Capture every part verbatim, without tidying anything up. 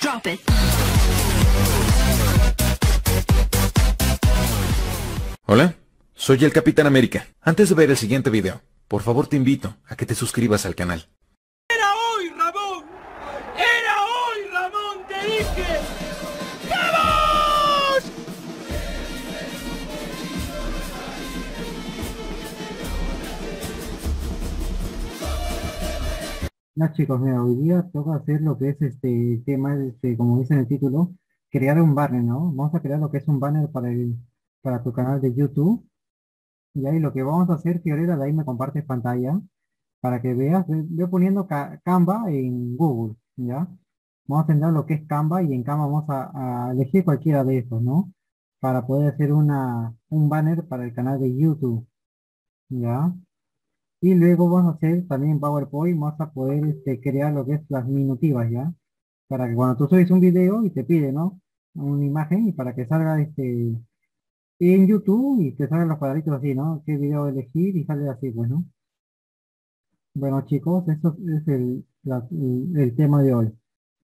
Drop it. Hola, soy el Capitán América. Antes de ver el siguiente video, por favor te invito a que te suscribas al canal. ¡Era hoy, Ramón! ¡Era hoy, Ramón! ¡Te dije! ¡Vamos! Ya chicos, mira, hoy día toca hacer lo que es este tema, este, como dice en el título, crear un banner, ¿no? Vamos a crear lo que es un banner para el, para tu canal de YouTube. Y ahí lo que vamos a hacer, Fiorella, de ahí me compartes pantalla para que veas. Ve, ve poniendo Ca- Canva en Google, ¿ya? Vamos a entender lo que es Canva y en Canva vamos a, a elegir cualquiera de estos, ¿no? Para poder hacer una, un banner para el canal de YouTube, ¿ya? Y luego vamos a hacer también en PowerPoint, vamos a poder este, crear lo que es las minutivas, ¿ya? Para que cuando tú subes un video y te pide, ¿no? Una imagen y para que salga este en YouTube y te salgan los cuadritos así, ¿no? ¿Qué video elegir? Y sale así, pues, ¿no? Bueno, chicos, eso es el, la- el, el tema de hoy.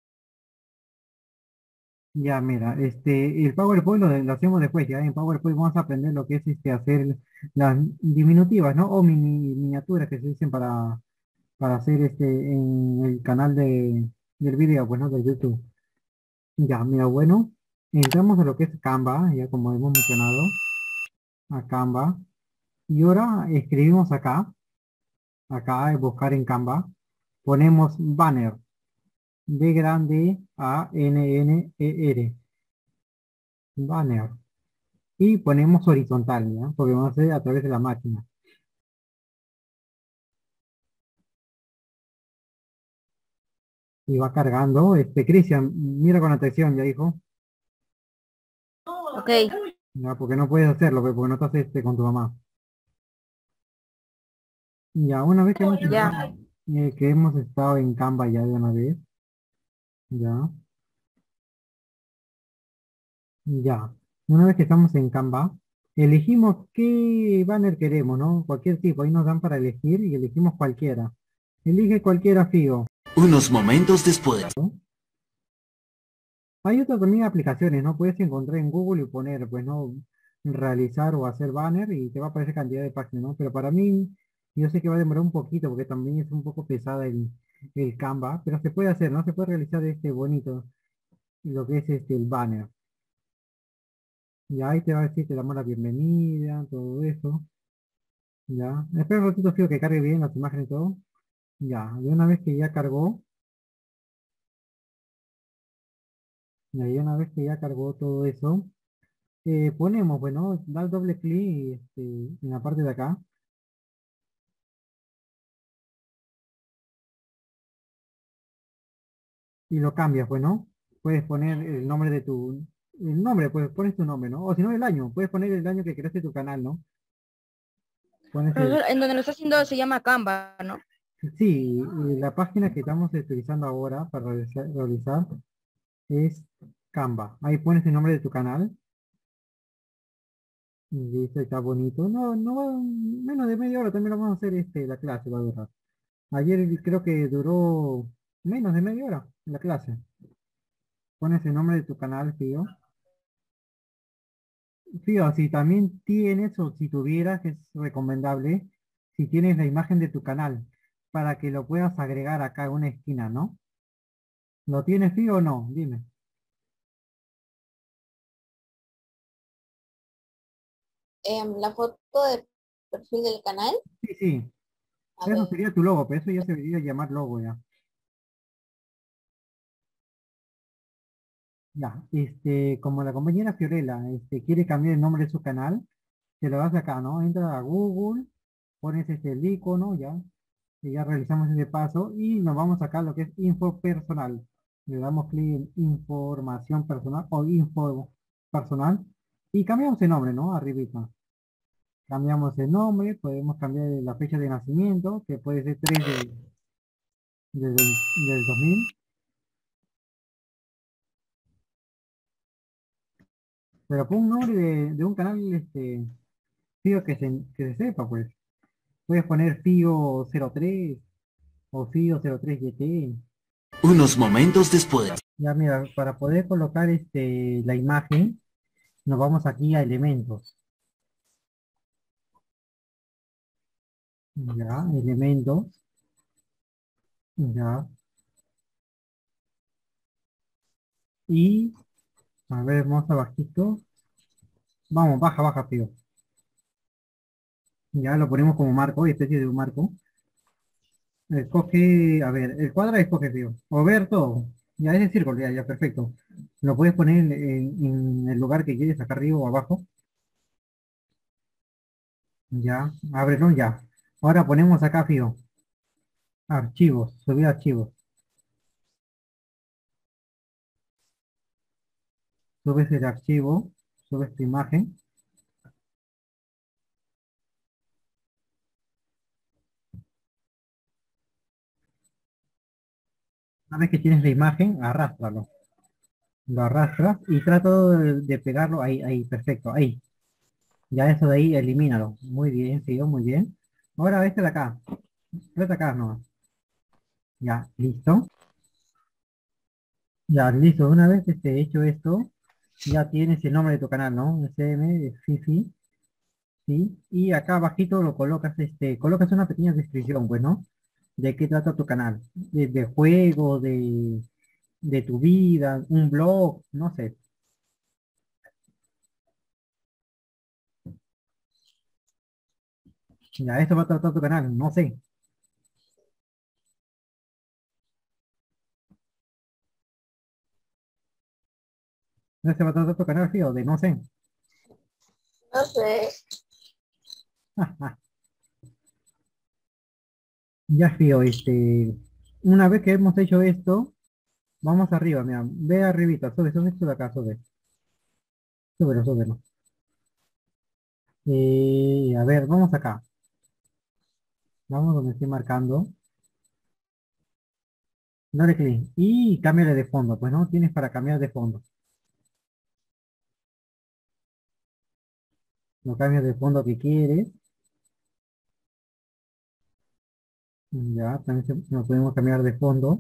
Ya, mira, este, el PowerPoint lo, de- lo hacemos después, ya. En PowerPoint vamos a aprender lo que es este, hacer las diminutivas, ¿no? O mini, miniaturas que se dicen para, para hacer este en el canal de, del video, pues, ¿no? De YouTube. Ya, mira, bueno, entramos a lo que es Canva, ya como hemos mencionado, a Canva. Y ahora escribimos acá, acá, buscar en Canva, ponemos banner, B grande A N N E R, banner. Y ponemos horizontal, ¿ya? Porque vamos a hacer a través de la máquina. Y va cargando, este, Cristian, mira con atención, ya dijo. Ok, Ya, porque no puedes hacerlo, pues, porque no estás este, con tu mamá. Ya, una vez que hemos ya. estado, eh, que hemos estado en Canva ya de una vez, ya, ya. Una vez que estamos en Canva, elegimos qué banner queremos, ¿no? Cualquier tipo, ahí nos dan para elegir y elegimos cualquiera. Elige cualquiera, Figo. Unos momentos después. Hay otras también aplicaciones, ¿no? Puedes encontrar en Google y poner, pues, ¿no? Realizar o hacer banner y te va a aparecer cantidad de páginas, ¿no? Pero para mí, yo sé que va a demorar un poquito porque también es un poco pesada el, el Canva, pero se puede hacer, ¿no? Se puede realizar este bonito, lo que es este, el banner. Y ahí te va a decir, te damos la bienvenida, todo eso. Ya. Espera un ratito, Figo, que cargue bien las imágenes y todo. Ya. De una vez que ya cargó, ya, y una vez que ya cargó todo eso, eh, ponemos, bueno, dar doble clic este, en la parte de acá. Y lo cambias, pues, ¿no? Puedes poner el nombre de tu, el nombre, pues pones tu nombre, ¿no? O si no, el año, puedes poner el año que creaste tu canal, ¿no? Pones el, Profesor, en donde lo está haciendo se llama Canva, ¿no? sí, y la página que estamos utilizando ahora para realizar, realizar es Canva. Ahí pones el nombre de tu canal. Y listo, está bonito. No, no va, menos de media hora también lo vamos a hacer este, la clase va a durar. Ayer creo que duró menos de media hora la clase. Pones el nombre de tu canal, tío. Sí, o si también tienes o si tuvieras, es recomendable, si tienes la imagen de tu canal, para que lo puedas agregar acá en una esquina, ¿no? ¿Lo tienes, sí o no? Dime. Em, la foto de perfil del canal. Sí, sí. A Eso ver, sería tu logo, pero eso ya se debería llamar logo ya. Ya, este, como la compañera Fiorella, este, quiere cambiar el nombre de su canal, te lo das acá, ¿no? Entra a Google, pones este el icono, ya, y ya realizamos ese paso y nos vamos acá a lo que es info personal. Le damos clic en información personal o info personal y cambiamos el nombre, ¿no? Arribita. Cambiamos el nombre, podemos cambiar la fecha de nacimiento, que puede ser tres de, del, del dos mil, pero pon un nombre de, de un canal, este, Fío que se, que se sepa, pues. Puedes poner Fío cero tres o Fío cero tres Y T. Unos momentos después. Ya mira, para poder colocar este, la imagen, nos vamos aquí a elementos. Ya, elementos. Ya. Y, a ver, más abajito. Vamos, baja, baja, tío. Ya lo ponemos como marco, especie de un marco. Escoge, a ver, el cuadro escoge, tío. O ver todo. Ya ese círculo, ya, ya, perfecto. Lo puedes poner en, en- en el lugar que quieres, acá arriba o abajo. Ya, ábrelo, ya. Ahora ponemos acá, fío. Archivos, subir archivos. Subes el archivo, subes tu imagen. Una vez que tienes la imagen, arrástralo. Lo arrastras y trato de, de pegarlo ahí, ahí, perfecto, ahí. Ya eso de ahí, elimínalo. Muy bien, fío, muy bien. Ahora este de acá. Este de acá nomás. Ya, listo. Ya, listo. Una vez que esté hecho esto, ya tienes el nombre de tu canal, ¿no? S M, Fifi, ¿sí? Y acá abajito lo colocas, este, colocas una pequeña descripción, pues, ¿no? De qué trata tu canal. De, de juego, de, de tu vida, un blog, no sé. Ya, esto va a tratar tu canal, no sé. No se va a tratar tu canal, fío, de no sé. No sé. Ya, fío, este, una vez que hemos hecho esto, vamos arriba, mira, ve arribita, sube, sube esto de acá, sube. Súbelo, súbelo. Eh, a ver, vamos acá. Vamos donde estoy marcando. Dale clic. Y cámbiale de fondo. Pues no tienes para cambiar de fondo. Lo cambias de fondo que quieres. Ya, también se- lo podemos cambiar de fondo.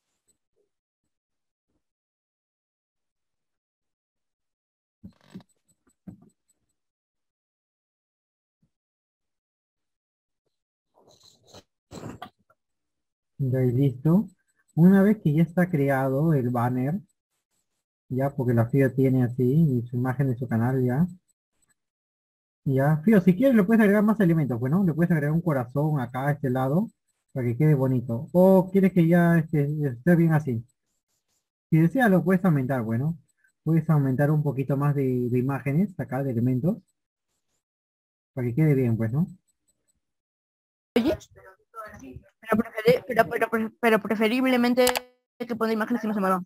Ya y listo. Una vez que ya está creado el banner, ya porque la FIO tiene así y su imagen de su canal ya. Ya, FIO, si quieres le puedes agregar más elementos, pues no, le puedes agregar un corazón acá a este lado para que quede bonito. O quieres que ya esté, esté bien así. Si deseas lo puedes aumentar, bueno. Puedes aumentar un poquito más de, de imágenes acá, de elementos, para que quede bien, pues, ¿no? Oye, pero, preferi- pero, pero, pero, pero preferiblemente que poner imágenes que no se muevan.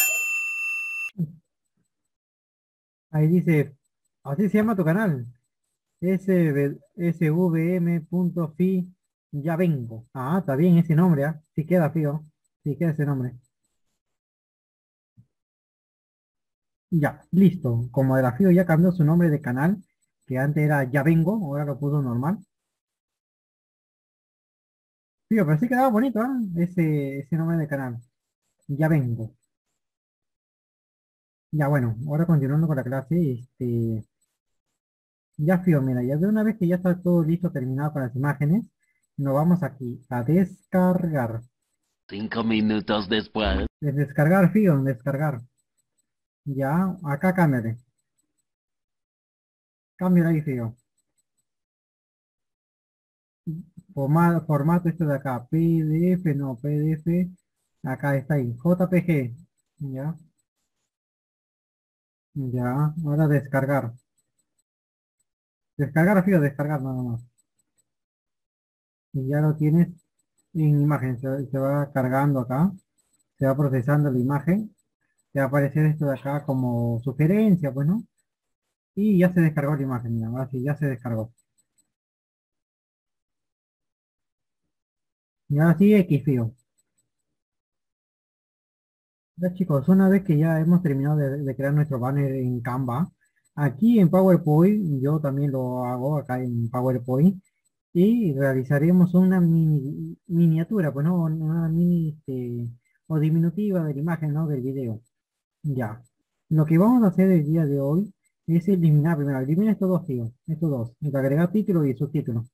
Ahí dice, así se llama tu canal. S V svm.fi, ya vengo. Ah, está bien ese nombre, ¿ah? Sí queda, fío. Sí queda ese nombre. Ya, listo. Como de la FIO ya cambió su nombre de canal, que antes era Ya Vengo, ahora lo puso normal. Fío, pero sí quedaba bonito, ¿ah? Ese, ese nombre de canal. Ya Vengo. Ya bueno, ahora continuando con la clase, este, ya Fío, mira, ya de una vez que ya está todo listo, terminado con las imágenes, nos vamos aquí a descargar. Cinco minutos después. Es descargar, Fío, descargar. Ya, acá cámbiale. Cámbiale ahí, Fío. Formato, formato este de acá, P D F, no, P D F, acá está ahí, J P G. Ya, ya, ahora descargar. Descargar, Fío, descargar nada más. Y ya lo tienes en imagen, se, se va cargando acá, se va procesando la imagen. Te va a aparecer esto de acá como sugerencia, pues, ¿no? Y ya se descargó la imagen, mira, ahora sí, ya se descargó. Y ahora sí, Xfío. Ya chicos, una vez que ya hemos terminado de, de crear nuestro banner en Canva, aquí en PowerPoint, yo también lo hago acá en PowerPoint, y realizaremos una mini, miniatura, pues, ¿no? Una mini, este, o diminutiva de la imagen, ¿no? Del video. Ya. Lo que vamos a hacer el día de hoy es eliminar primero. Elimina estos dos, tío. Estos dos. El agregar título y subtítulo.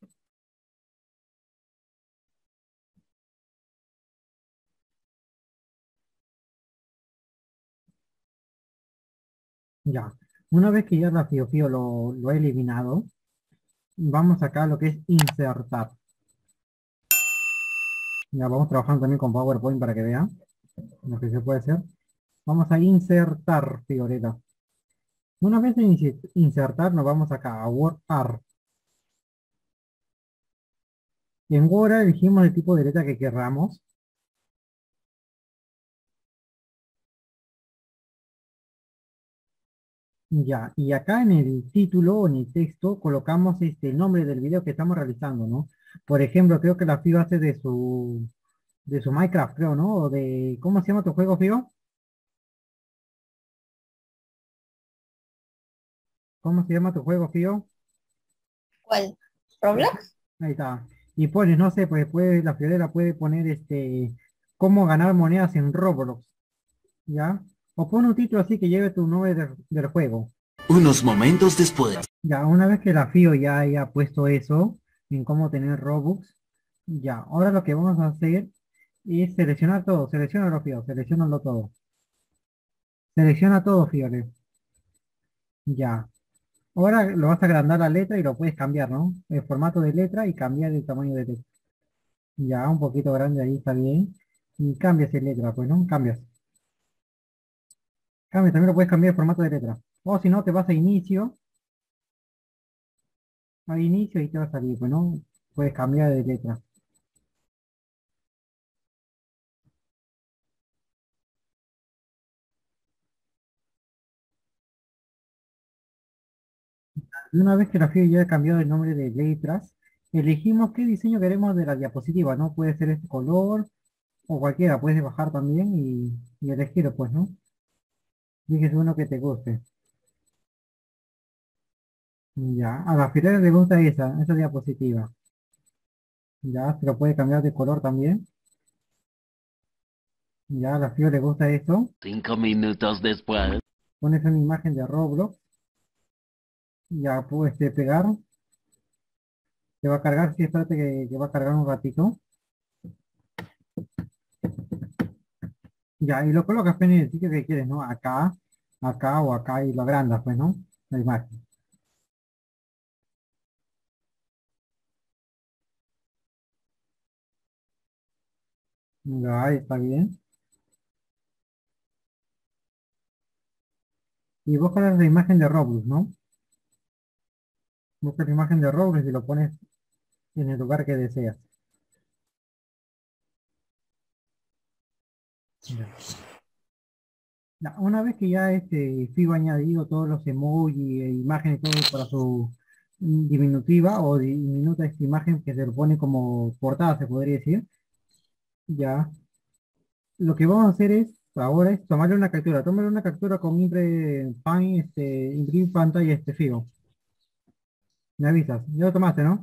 Ya. Una vez que ya la Fío Fío lo, lo he eliminado, vamos acá a lo que es insertar. Ya vamos trabajando también con PowerPoint para que vean lo que se puede hacer. Vamos a insertar, Fioreta. Una vez en inse- insertar, nos vamos acá a WordArt. En Word elegimos el tipo de letra que querramos. Ya, y acá en el título o en el texto colocamos este, el nombre del video que estamos realizando, ¿no? Por ejemplo, creo que la Fío hace de su, de su Minecraft, creo, ¿no? O de, ¿cómo se llama tu juego, Fío? ¿Cómo se llama tu juego, Fío? ¿Cuál? ¿Roblox? Ahí está. Y pones, no sé, pues puede, la Fiorella puede poner este, cómo ganar monedas en Roblox, ¿ya? O pone un título así que lleve tu nombre del del juego. Unos momentos después. Ya, una vez que la Fío ya haya puesto eso en cómo tener Robux, ya, ahora lo que vamos a hacer es seleccionar todo, seleccionalo Fío, seleccionalo todo. Selecciona todo, Fiore. Ya. Ahora lo vas a agrandar la letra y lo puedes cambiar, ¿no? El formato de letra y cambiar el tamaño de letra. Ya, un poquito grande ahí está bien. Y cambias el letra, pues, ¿no? Cambias. Cambias, también lo puedes cambiar el formato de letra. O si no, te vas a inicio, a inicio y te va a salir, pues, ¿no? Puedes cambiar de letra. Y una vez que la FIO ya ha cambiado el nombre de letras, elegimos qué diseño queremos de la diapositiva, ¿no? Puede ser este color o cualquiera, puedes bajar también y, y elegir, pues, ¿no? Fíjese uno que te guste. Ya, a la FIO le gusta esa, esa diapositiva. Ya, se lo puede cambiar de color también. Ya, a la FIO le gusta esto. Cinco minutos después. Pones una imagen de Roblox. Ya, puedes este, pegar. Te va a cargar, sí, espérate que, que va a cargar un ratito. Ya, y lo colocas pues, en el sitio que quieres, ¿no? Acá, acá o acá y lo agrandas, pues, ¿no? La imagen. Ya, ahí está bien. Y busca la imagen de Roblox, ¿no? Busca la imagen de Roblox y lo pones en el lugar que deseas. Ya. Ya, una vez que ya este Fibo ha añadido todos los emojis e imágenes, todo para su mm, diminutiva o diminuta esta imagen que se lo pone como portada, se podría decir. Ya, lo que vamos a hacer es, ahora es tomarle una captura. Tómale una captura con Impre Pan, este, imprimir pantalla este Fibo. Me avisas, ya lo tomaste, ¿no?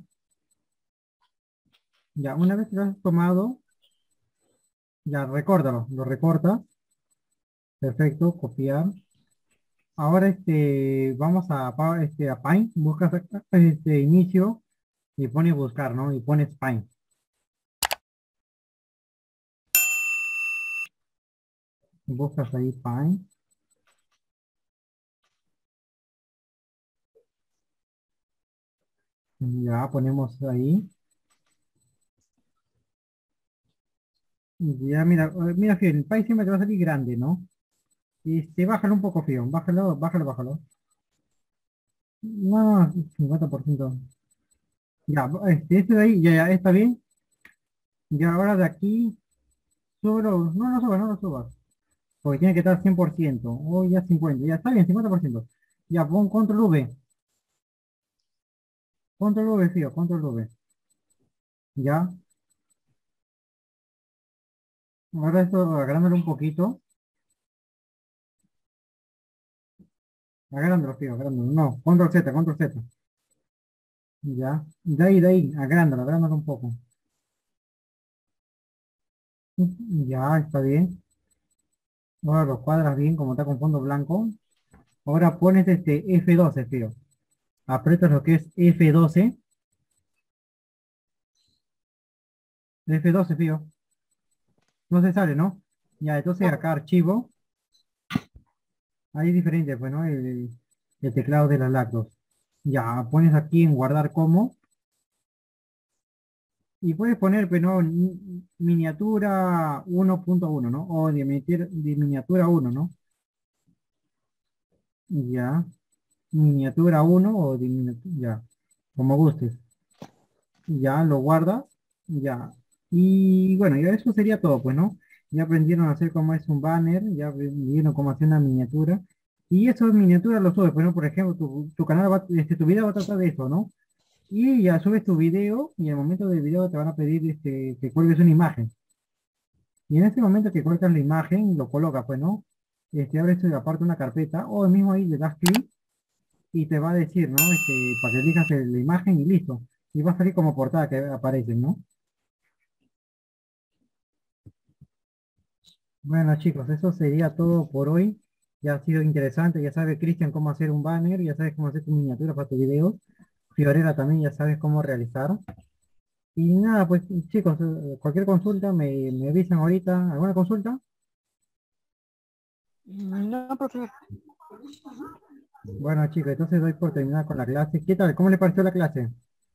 Ya, una vez que lo has tomado, ya recórtalo, lo recortas. Perfecto, copiar. Ahora este, vamos a, pa- este, a Paint, buscas acá, este inicio y pones buscar, ¿no? Y pones Paint. Buscas ahí Paint. Ya ponemos ahí. Y ya mira, eh, mira, Fío, el Paint siempre te va a salir grande, ¿no? Este, bájalo un poco, Fío, bájalo, bájalo, bájalo. No, cincuenta por ciento. Ya, este, este de ahí, ya, ya, está bien. Ya ahora de aquí, solo, no lo subas, no lo subas. Porque tiene que estar cien por ciento. O ya cincuenta. Ya está bien, cincuenta por ciento. Ya pon control V. Control V, tío, control V. Ya. Ahora esto agrándolo un poquito. Agrándalo, tío, agrándalo. No, control Z, control Z. Ya. De ahí, de ahí, agrándalo, agrándalo un poco. Ya, está bien. Ahora lo cuadras bien como está con fondo blanco. Ahora pones este F doce, tío. Aprietas lo que es F doce. F doce, tío. No se sale, ¿no? Ya, entonces acá archivo. Ahí es diferente, pues, ¿no? El, el teclado de las lactos. Ya, pones aquí en guardar como. Y puedes poner, pues, ¿no? Ni- Miniatura uno punto uno, ¿no? O de, miniatura- de miniatura uno, ¿no? Ya. Miniatura uno o de miniatura, ya. Como gustes. Ya, lo guardas. Ya. Y bueno, ya eso sería todo, pues, ¿no? Ya aprendieron a hacer cómo es un banner, ya aprendieron cómo hacer una miniatura. Y esas miniaturas lo subes, pues, ¿no? Por ejemplo, tu, tu canal va, este, tu video va a tratar de eso, ¿no? Y ya subes tu video y en el momento del video te van a pedir este, que cuelgues una imagen. Y en ese momento que cuelgas la imagen, lo colocas, pues, ¿no? Este, abres tu- aparte una carpeta o mismo ahí le das clic y te va a decir, ¿no? Este, para que elijas el- la imagen y listo. Y va a salir como portada que aparece, ¿no? Bueno, chicos, eso sería todo por hoy. Ya ha sido interesante. Ya sabe, Cristian, cómo hacer un banner. Ya sabes cómo hacer tu miniatura para tu video. Fiorella también ya sabes cómo realizar. Y nada, pues chicos, eh, cualquier consulta me, me avisan ahorita. ¿Alguna consulta? No, profesor. Bueno, chicos, entonces doy por terminar con la clase. ¿Qué tal? ¿Cómo le pareció la clase?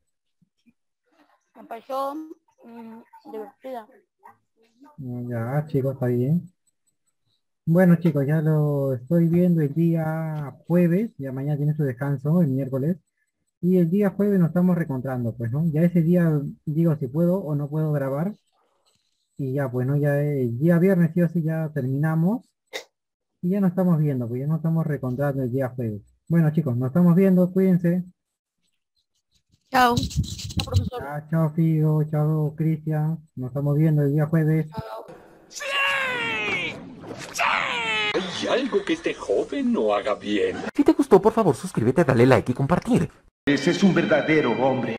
Me pareció mm, divertida. Mm, Ya, chicos, está bien. Bueno, chicos, ya lo estoy viendo el día jueves. Ya mañana tiene su descanso, el miércoles. Y el día jueves nos estamos reencontrando, pues, ¿no? Ya ese día digo si puedo o no puedo grabar. Y ya, pues, ¿no? Ya el día viernes sí o sí ya terminamos. Y ya nos estamos viendo, pues ya nos estamos reencontrando el día jueves. Bueno, chicos, nos estamos viendo, cuídense. Chao. Chao, profesor. Ah, chao, Figo, chao, Cristian. Nos estamos viendo el día jueves. ¡Sí! ¡Sí! Hay algo que este joven no haga bien. Si te gustó, por favor, suscríbete, dale like y compartir. Ese es un verdadero hombre.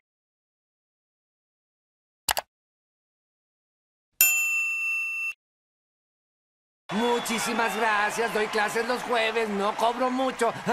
Muchísimas gracias, doy clases los jueves, no cobro mucho.